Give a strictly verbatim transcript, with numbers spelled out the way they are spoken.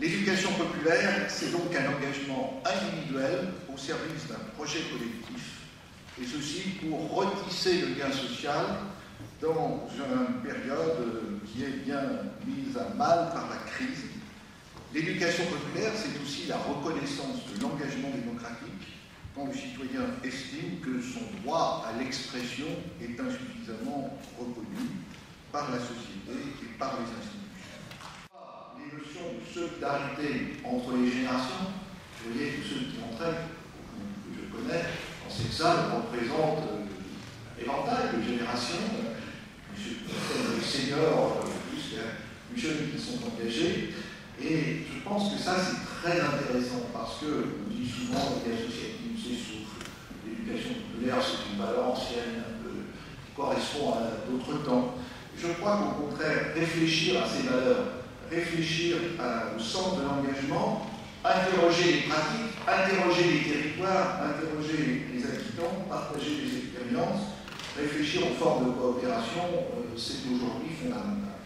L'éducation populaire, c'est donc un engagement individuel au service d'un projet collectif, et ceci pour retisser le lien social dans une période qui est bien mise à mal par la crise. L'éducation populaire, c'est aussi la reconnaissance de l'engagement démocratique quand le citoyen estime que son droit à l'expression est insuffisamment reconnu par la société et par les institutions. Les notions de solidarité entre les générations, vous voyez que ceux qui entraînent, que je connais, en cette salle, représentent un éventail de générations, les seniors, plus les jeunes qui sont engagés, et je pense que ça c'est très intéressant parce que on dit souvent que l'associative s'essouffle, l'éducation populaire c'est une valeur ancienne, un peu, qui correspond à d'autres temps. Je crois qu'au contraire, réfléchir à ces valeurs, réfléchir à, au centre de l'engagement, interroger les pratiques, interroger les territoires, interroger les habitants, partager les expériences, réfléchir aux formes de coopération, euh, c'est aujourd'hui fondamental.